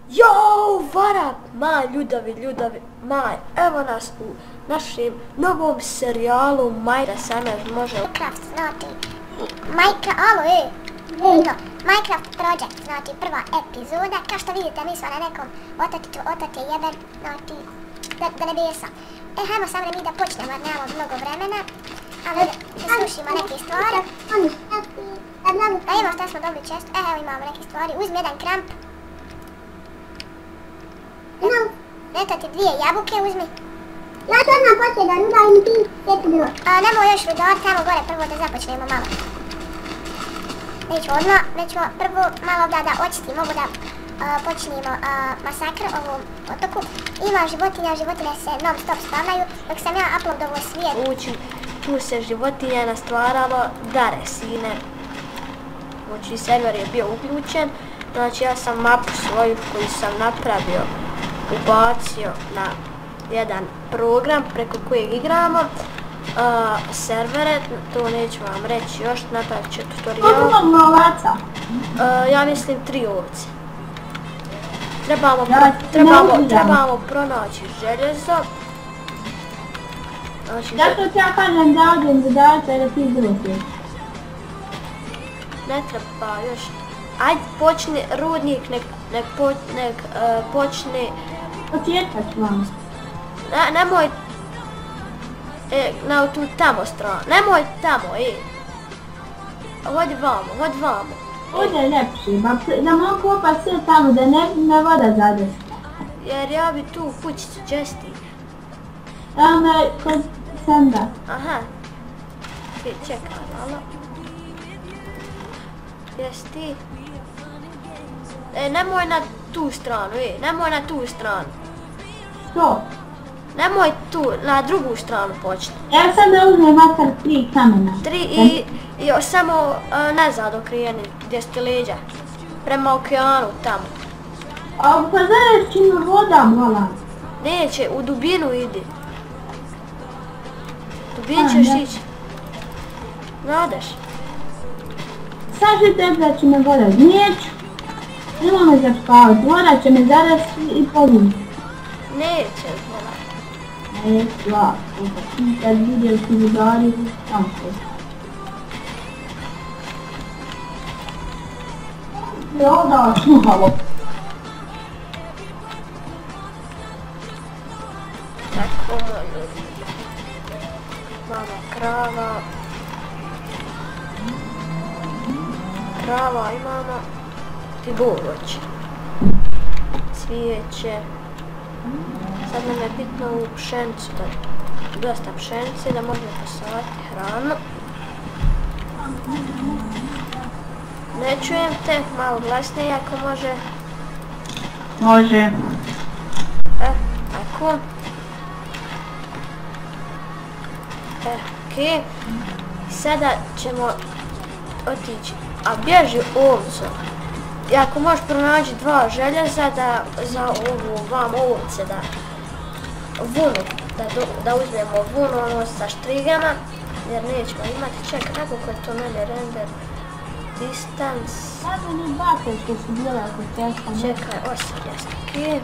Yo, what up, maj ljudovi, maj, evo nas u našem novom serijalu Minecraft može... Minecraft, znači, Minecraft Project, znači prva epizoda, kao što vidite mi smo na nekom otoke jeben, znači, do nebesa. Hajmo samo mi da počnemo, jer nemamo mnogo vremena, ali da slušimo neke stvari. Da imamo što smo dobili često, evo imamo neke stvari, uzmi jedan kramp. Eto ti 2 jabuke, uzmi. Ja ću odmah početi da rudarim ti svijetu bilo. Nemoj još rudar, tamo gore prvo da započnemo malo. Nećemo odmah, nećemo prvo malo da očistimo, mogu da počnemo masakr ovom otoku. Ima životinje se non stop spavnaju, dok sam ja uploadovo svijet. Tu se životinja nastvaralo dare sine. Znači server je bio uključen, znači ja sam mapu svoju koju sam napravio ubacio na jedan program preko kojeg igramo servere, to neću vam reći još, napravit ću tutorial. Koliko imamo ovaca? Ja mislim 3 ovce. Trebamo pronaći željezo. Zato ti ja kažem da odim zadavca i da ti drugi. Ne treba još. Ajde počni rudnik, nek počni... Početak vam. Nemoj... na tu tamo stranu, nemoj tamo, Hodi vamo. Ovdje je ljepši, da mogu kopat sve tamo, da ne voda zadesi. Jer ja bi tu kućicu česti. Evo me kod senda. Aha. Čekaj, malo. Jesi ti? Nemoj na tu stranu, nemoj na tu stranu. Što? Nemoj tu, na drugu stranu počni. Evo sad da uzmem makar 3 kamena. 3 i samo nazad okrijeni, gdje ste leđa. Prema okeanu, tamo. Pa zaraz čim voda bola. Neće, u dubinu idi. Dubin ćeš ići. Nadeš. Sad ću da će me voda neću. Nemo me zapavati, voda će me zaraz i povinuti. Neće voda. Kad vidio ti vodari, tamo se. Da, sluhalo. Tako, moj ljudi. Mama krava. Krava imamo. I voće. Cvijeće. Sad nam je bitno u pšenicu, dosta pšenice, da možemo posaditi hranu. Ne čujem te, malo glasnije ako može. Može. Tako. Okej. Sada ćemo otići, a bježi ovcu. I ako možeš pronaći 2 željeza za ovu vam ovce da vunu, da uzmemo vunu ono sa štrigama, jer nećemo imati, čekaj, nekako je to meni render distance. Sada ni bater što su bile oko testa. Čekaj, 8 jest, okej.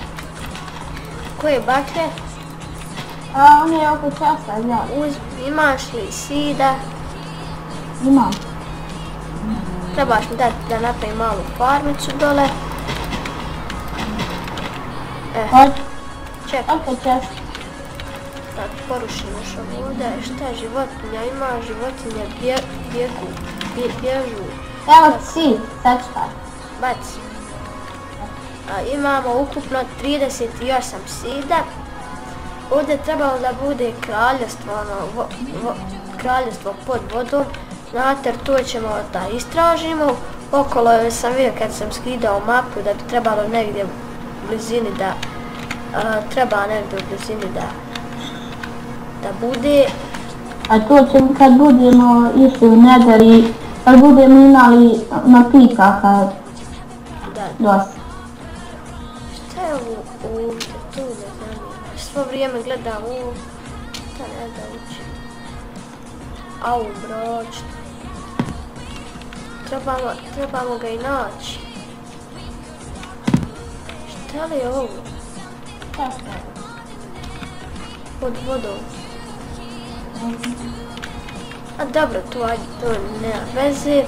Koje baklje? On je oko testa, ja. Imaš li sida? Imam. Trebaš mi dati da napravim malu farmicu dole. Čekaj. Oko testa. Da porušimo što ovdje. Šta životinja ima? Životinje bježu. Evo si, sačkaj. Baci. Imamo ukupno 38 sida. Ovdje je trebalo da bude kraljevstvo pod vodom. Znate, to ćemo da istražimo. Okolo sam vidio kad sam skidao mapu da bi trebalo negdje u blizini da bude. A to ćemo kad budemo išli u Nether i kad budemo imali na pikaka dosta. Šta je ovo ovdje? Tu ne znam. Svo vrijeme gledam ovo. Da ne da ući. Au, broč. Trebamo ga i naći. Šta li je ovo? Pod vodom. A dobro, to nema veze.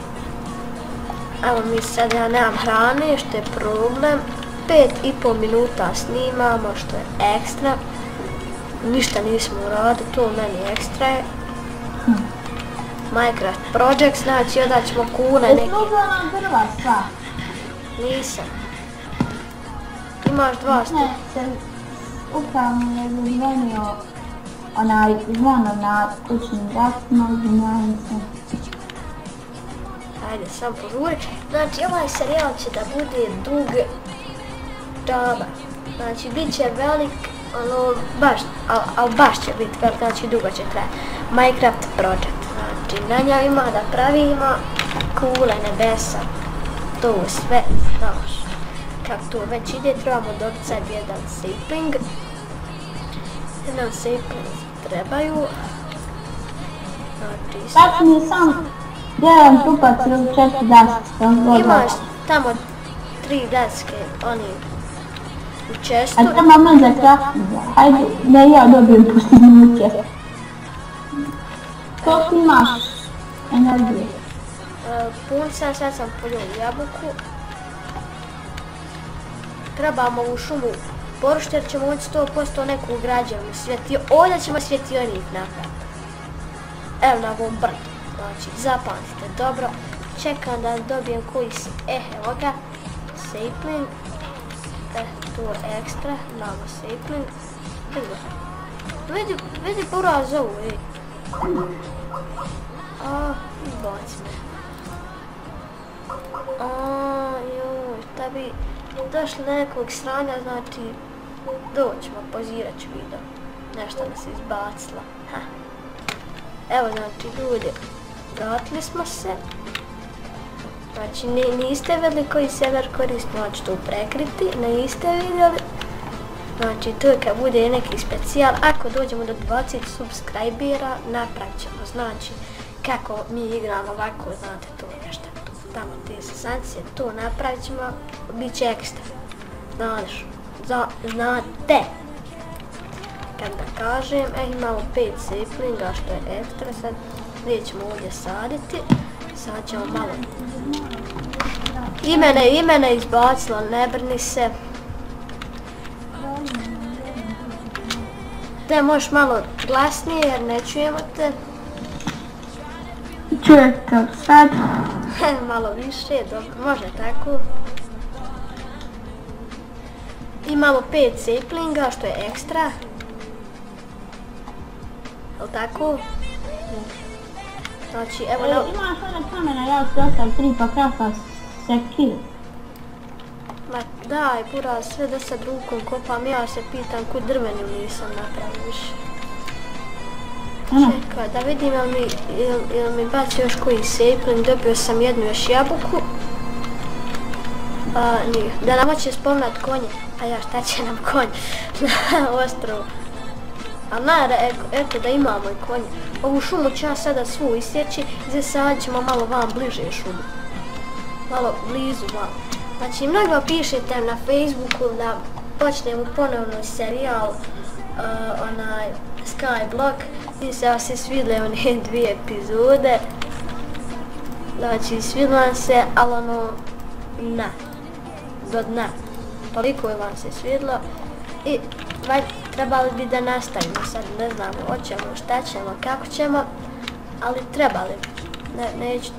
Evo mi sad, ja nemam hrane, što je problem. 5,5 minuta snimamo, što je ekstra. Ništa nismo uradili, to meni ekstra je. Minecraft Project, znači onda ćemo kune neke. Jesi uzela nam drva sva? Nisam. Imaš 2 stupa. Ne, se upravo mi je zazvonio onaj zvonov na kućnim vratima, izvinjavam se. Ajde, sam požuri. Znači, ovaj serijal će da bude dug džaba. Znači, bit će velik, ono, baš će biti velik, znači dugo će trajati. Minecraft Project. Znači, na njima da pravimo kule, nebesa, to sve, znaš. Kako to već ide, trebamo dobiti sad jedan sapling. Jedan sapling trebaju. Znači, Sad mi je sam jedan trupac ili 4 daske. imaš tamo 3 daske, oni u čestu. A treba man za kraftinga. Hajde, da ja dobijem postignuće. Koliko imaš energije? Pun sam, sad sam poljela jabuku. Trebamo u šumu porušiti jer ćemo ući 100% neku građevnu svjetio. Ovdje ćemo svjetionik napraviti. Evo na ovom brdu. Znači, zapamtite dobro. Čekam da dobijem koji si. Evo ga. Sapling. Tu je ekstra. Imamo sapling. Vidi poraz ovu, ej. Baci me. Joj, šta bi došli na nekog sranja, znači doćemo, pozirat ću video. Nešto nas je izbacila. Evo, znači, ljudi, vratili smo se. Znači, niste vidjeli koji server koristi, znači to prekriti, niste vidjeli. Znači, to je kad bude neki specijal, ako dođemo do 20 subscribera, napravit ćemo, znači, kako mi igramo ovako, znate, to nešto, tamo te sankcije, to napravit ćemo, bit će ekstra, znate. Kad da kažem, imamo 5 saplinga, što je ekstra, sad gdje ćemo ovdje saditi, sad ćemo malo, imene izbacila, ne brini se. Te možeš malo glasnije jer ne čujemo te. Čujete sad? Malo više, dobro, može tako. Imamo 5 saplinga, što je ekstra. Jel' tako? Znači, evo na... Imaš one kamena, ja ti ostavim 3 pa krafa sekir. Ma daj, pura, sve da sad rukom kopam, ja se pitam kud drvenu nisam napravio više. Čekaj, da vidim jel mi baci još koji sapling, dobio sam jednu još jabuku. Nije, da nam hoće spomenat konje, a ja šta će nam konj na ostrovu. Ali eto da imamo i konje. Ovu šumu ću ja sada svu isjeći i zasadit ćemo malo vam bliže šumu. Malo blizu malo. Znači, mnogo pišete na Facebooku da počnemo ponovno serijal Skyblock. Mislim se vas je svidle one 2 epizode. Znači, svidlo vam se, ali ono, do dna. Toliko je vam se svidlo. I trebali bi da nastavimo sad, ne znamo, hoćemo, šta ćemo, kako ćemo, ali trebali bi. Neću,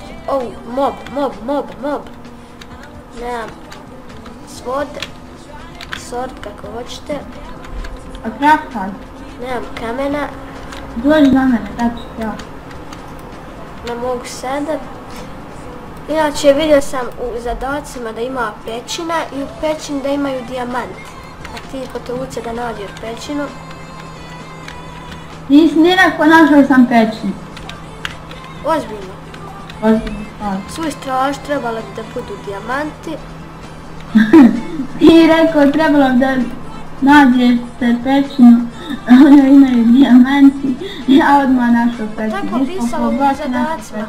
mob. Nemam svod, sort kako hoćete. A kraftaj? Nemam kamena. Dođi na mene, da ću ja. Ne mogu sada. Inače vidio sam u zadacima da ima pećina i u pećini da imaju dijamanti. A ti potruce da nađeš pećinu. Nisi ni rekao našao sam pećinu. Ozbiljno. Ozbiljno, hvala. Svu istraž trebalo bi da budu dijamanti. Ti rekao trebalo bi da nađeš te pećinu, ono imaju dijamanti, ja odmah našao pećinu. Tako pisalo u zadacima.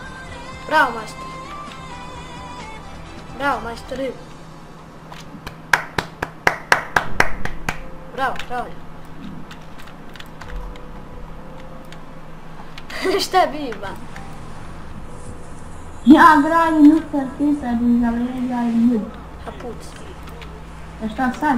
Bravo majstor. Bravo majstori. bravo, kralju. Šta biva? Ja gradim Mr. Piped i zavrijeđaju ljudi. A puc. A šta sad?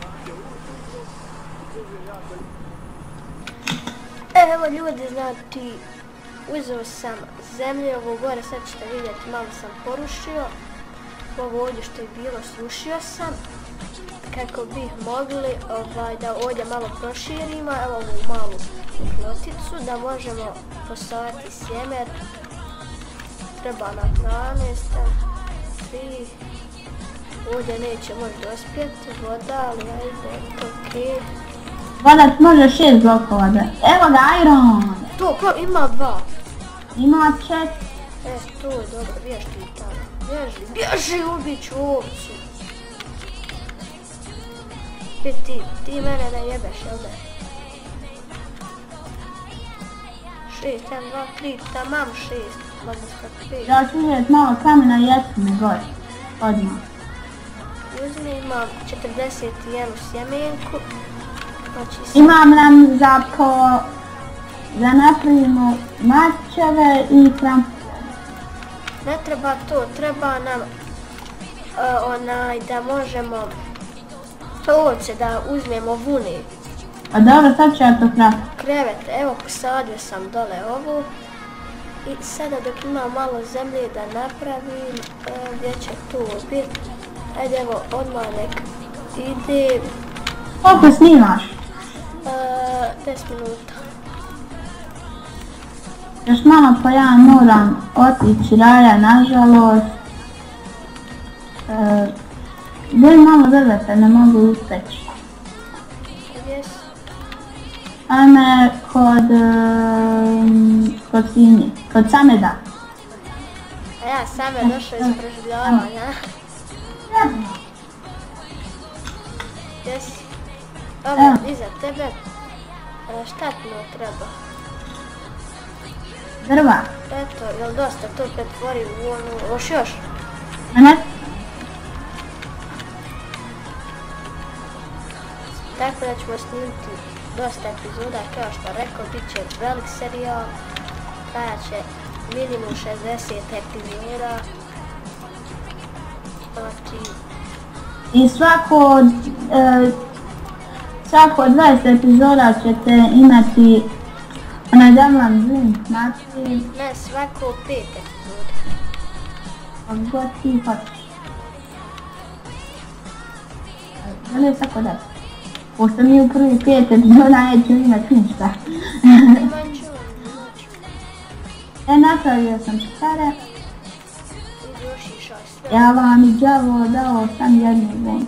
Evo ljudi, znači, uzeo sam zemlje, ovo gore sad ćete vidjeti, malo sam porušio. Ovo ovdje što je bilo srušio sam, kako bih mogli da ovdje malo proširimo, evo ovu malu ploticu, da možemo posaditi sjeme. Treba nam 12, 3, ovdje neće moći dospjeti, voda, ali ajde, okej. Voda može 6 blokova da... Evo ga, Iron! To, ima 2. Ima 4. To je dobro, bježi ti tamo. Bježi, ubit ću ovcu. Ti mene ne jebeš, jel da? 6, 1, 2, 3, tamam 6. Možda skak 5. Ja ću uzeti malo kamena i jesme gore. Odmah. Uzmi, imam 41 sjemenku. Imam nam da napravimo mačeve i trampove. Ne treba to, treba nam da možemo ovce da uzmemo vune. A dobro, sad ću ja to praviti. Krevet, evo posadio sam dole ovu. I sada dok imam malo zemlje da napravim, gdje će to biti. Ajde evo, odmah nek ide. Koliko snimaš? 10 minuta. Još malo pa ja moram otići raja, nažalost. Gdje malo drveta, ne mogu uspeći. Gdje si? Ajme kod Sinje, kod Sameda. A ja Samed došao iz preživljavanja. Gdje si? Ovo, iza tebe. Šta ti mu treba? Drva. Eto, jel dosta to pretvori u onu, još? Ne? Tako da ćemo snimiti dosta epizoda, kao što rekao, bit će velik serijal, trajat će minimum 60 epizoda. Znači... I svako od 20 epizoda ćete imati onaj Damlan link, znači... Ne, svako 5 epizoda. Kako god ti hoćeš. Da li je svako 10? Pošto mi u prvi 5 epizoda neću imati ništa. Napravio sam čekare. Ja vam i đavo dao sam jednu vonu.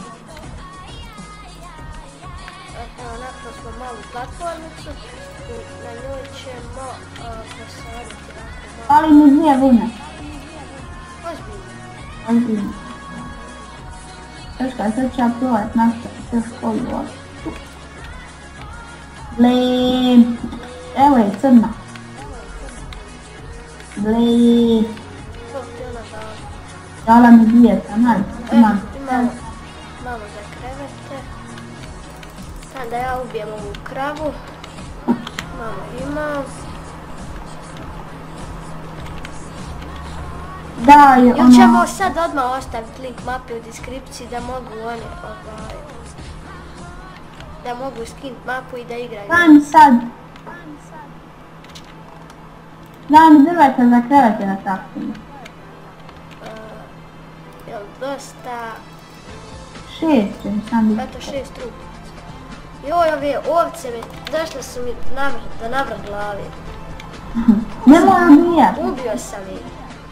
Evo, napravili smo malu platformicu, na njoj ćemo posaditi ovako malo. Ali mi 2 vune. Ozbiljno. Češka, sad ću ja provat nastaviti još koju ovdje. Blin. Evo je crna. Blin. Kako ti ona dala? Dala mi 2 kanali. Malo za krevete. Sad da ja ubijem ovu kravu. Malo imam. Ili ćemo sad odmah ostaviti link mape u deskripciji da mogu oni da mogu skinuti mapu i da igraju. Daj mi sad. Daj mi drveta za krevete na takvim. Jel dosta... 6 će mi sam biti. Eto 6 trupa. Joj, ove ovce mi došle su mi do navrh glave. Ne moram ubijati. Ubio sam ih.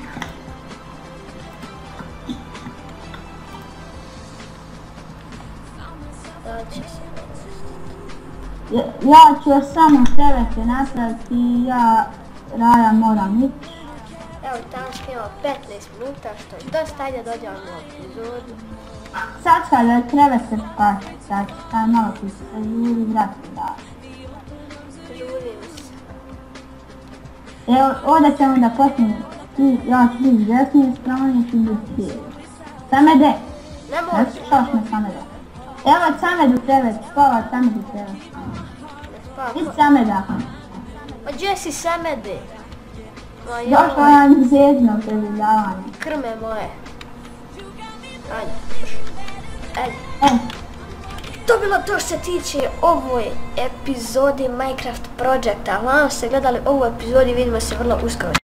Ja ću još samo krevete napraviti i ja raja moram ići. Evo tamo imamo 15 minuta što je dosta, ajde dođemo u epizodu. Sad kada krevete spati, sad malo ti se žuri vrati da. Žurim se. Evo, ovdje ćemo da počnemo, ja ću biti desnije strane, ću biti slijevo. Samede! Ne može. Slušaš me Samede? Evo Samed u krevet, spava Samed u krevet. Idi Sameda. Ma gdje si Samede? Došla nam zezno preživljavanje. Krme moje. Ajde. E, To bilo to što se tiče ovoj epizodi Minecraft Projecta. Hvala što ste gledali ovu epizodu i vidimo se vrlo uskoro.